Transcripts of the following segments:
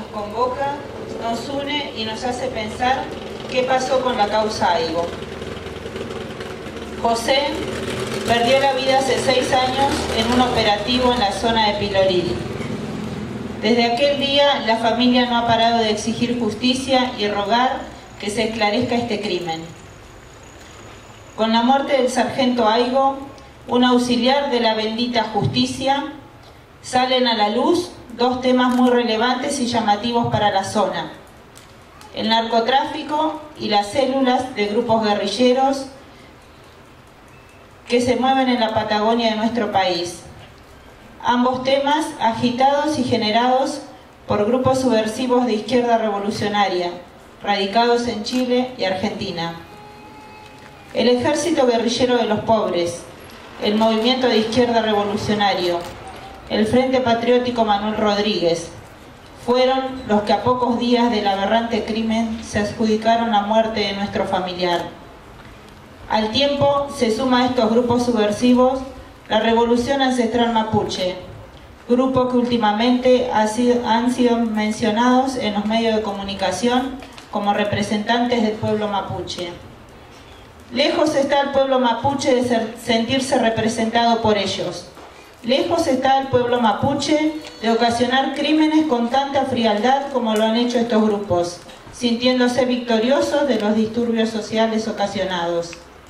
nos convoca, nos une y nos hace pensar qué pasó con la causa Aigo. José perdió la vida hace 6 años en un operativo en la zona de Piloril. Desde aquel día la familia no ha parado de exigir justicia y rogar que se esclarezca este crimen. Con la muerte del sargento Aigo, un auxiliar de la bendita justicia, salen a la luz 2 temas muy relevantes y llamativos para la zona: el narcotráfico y las células de grupos guerrilleros que se mueven en la Patagonia de nuestro país. Ambos temas agitados y generados por grupos subversivos de izquierda revolucionaria, radicados en Chile y Argentina. El Ejército Guerrillero de los Pobres, el Movimiento de Izquierda Revolucionario, el Frente Patriótico Manuel Rodríguez, fueron los que a pocos días del aberrante crimen se adjudicaron la muerte de nuestro familiar. Al tiempo se suma a estos grupos subversivos la Revolución Ancestral Mapuche, grupo que últimamente han sido mencionados en los medios de comunicación como representantes del pueblo mapuche. Lejos está el pueblo mapuche de sentirse representado por ellos. Lejos está el pueblo mapuche de ocasionar crímenes con tanta frialdad como lo han hecho estos grupos, sintiéndose victoriosos de los disturbios sociales ocasionados.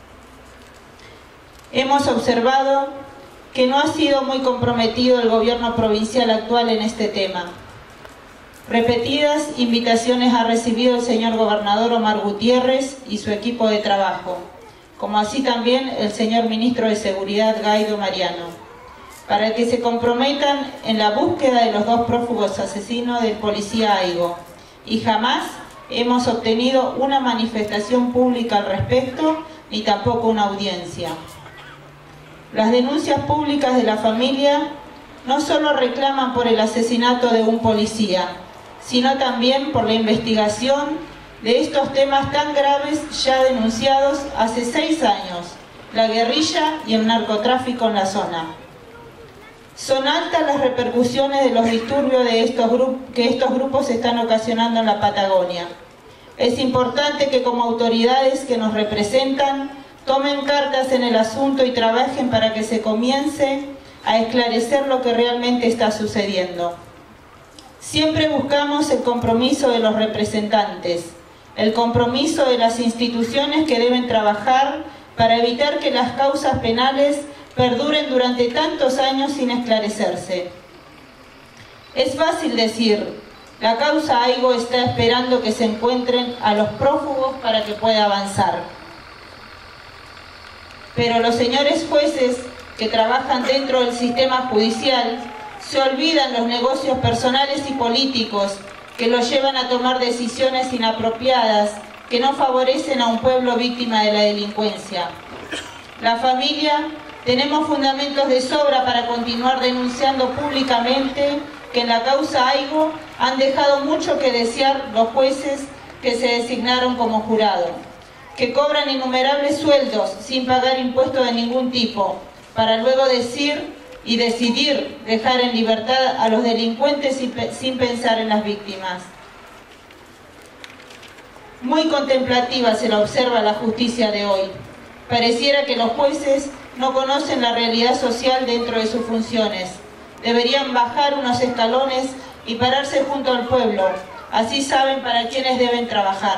Hemos observado que no ha sido muy comprometido el gobierno provincial actual en este tema. Repetidas invitaciones ha recibido el señor gobernador Omar Gutiérrez y su equipo de trabajo, como así también el señor ministro de Seguridad Gaido Mariano, para que se comprometan en la búsqueda de los 2 prófugos asesinos del policía Aigo, y jamás hemos obtenido una manifestación pública al respecto, ni tampoco una audiencia. Las denuncias públicas de la familia no solo reclaman por el asesinato de un policía, sino también por la investigación de estos temas tan graves ya denunciados hace 6 años, la guerrilla y el narcotráfico en la zona. Son altas las repercusiones de los disturbios que estos grupos están ocasionando en la Patagonia. Es importante que como autoridades que nos representan tomen cartas en el asunto y trabajen para que se comience a esclarecer lo que realmente está sucediendo. Siempre buscamos el compromiso de los representantes, el compromiso de las instituciones que deben trabajar para evitar que las causas penales perduren durante tantos años sin esclarecerse. Es fácil decir, la causa Aigo está esperando que se encuentren a los prófugos para que pueda avanzar. Pero los señores jueces que trabajan dentro del sistema judicial se olvidan los negocios personales y políticos que los llevan a tomar decisiones inapropiadas que no favorecen a un pueblo víctima de la delincuencia. La familia tenemos fundamentos de sobra para continuar denunciando públicamente que en la causa Aigo han dejado mucho que desear los jueces que se designaron como jurado, que cobran innumerables sueldos sin pagar impuestos de ningún tipo, para luego decir y decidir dejar en libertad a los delincuentes sin pensar en las víctimas. Muy contemplativa se la observa la justicia de hoy. Pareciera que los jueces no conocen la realidad social dentro de sus funciones. Deberían bajar unos escalones y pararse junto al pueblo. Así saben para quiénes deben trabajar.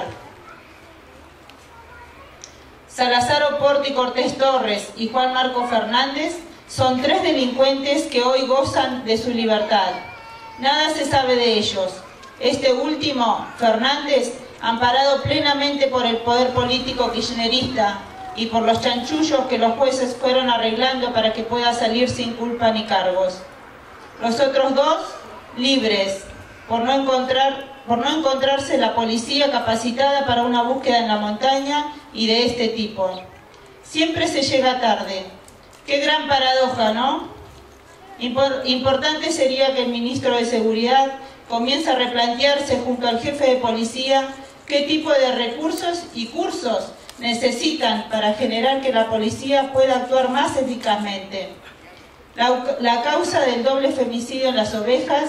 Salazar Oporto y Cortés Torres y Juan Marco Fernández son 3 delincuentes que hoy gozan de su libertad. Nada se sabe de ellos. Este último, Fernández, amparado plenamente por el poder político kirchnerista y por los chanchullos que los jueces fueron arreglando para que pueda salir sin culpa ni cargos. Los otros 2, libres, por no encontrarse la policía capacitada para una búsqueda en la montaña y de este tipo. Siempre se llega tarde. Qué gran paradoja, ¿no? Importante sería que el ministro de Seguridad comience a replantearse junto al jefe de policía qué tipo de recursos y cursos necesitan para generar que la policía pueda actuar más eficazmente. La causa del doble femicidio en Las Ovejas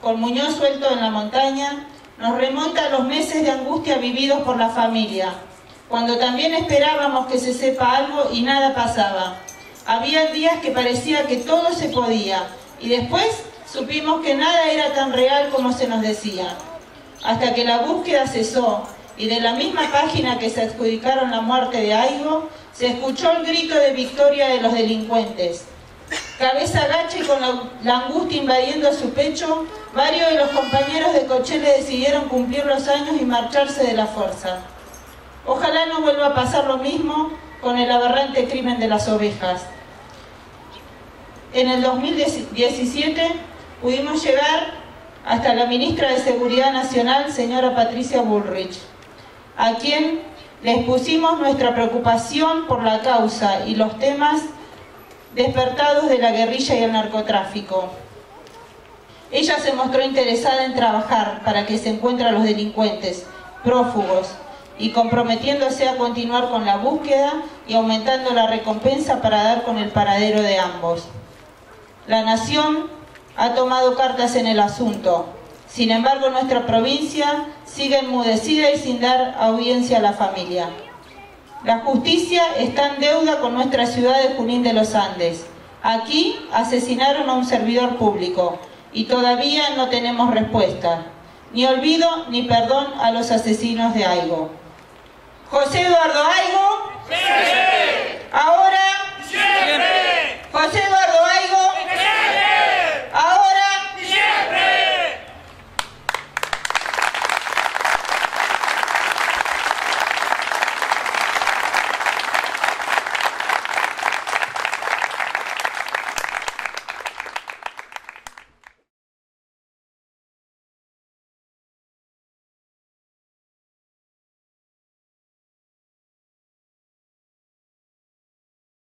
con Muñoz suelto en la montaña, nos remonta a los meses de angustia vividos por la familia, cuando también esperábamos que se sepa algo y nada pasaba. Había días que parecía que todo se podía, y después supimos que nada era tan real como se nos decía. Hasta que la búsqueda cesó, y de la misma página que se adjudicaron la muerte de Aigo, se escuchó el grito de victoria de los delincuentes. Cabeza agacha y con la angustia invadiendo su pecho, varios de los compañeros de Cochele decidieron cumplir los años y marcharse de la fuerza. Ojalá no vuelva a pasar lo mismo con el aberrante crimen de las ovejas. En el 2017 pudimos llegar hasta la ministra de Seguridad Nacional, señora Patricia Bullrich, a quien le expusimos nuestra preocupación por la causa y los temas despertados de la guerrilla y el narcotráfico. Ella se mostró interesada en trabajar para que se encuentren a los delincuentes, prófugos, y comprometiéndose a continuar con la búsqueda y aumentando la recompensa para dar con el paradero de ambos. La Nación ha tomado cartas en el asunto. Sin embargo, nuestra provincia sigue enmudecida y sin dar audiencia a la familia. La justicia está en deuda con nuestra ciudad de Junín de los Andes. Aquí asesinaron a un servidor público y todavía no tenemos respuesta. Ni olvido ni perdón a los asesinos de Aigo. José Eduardo Aigo. ¡Sí!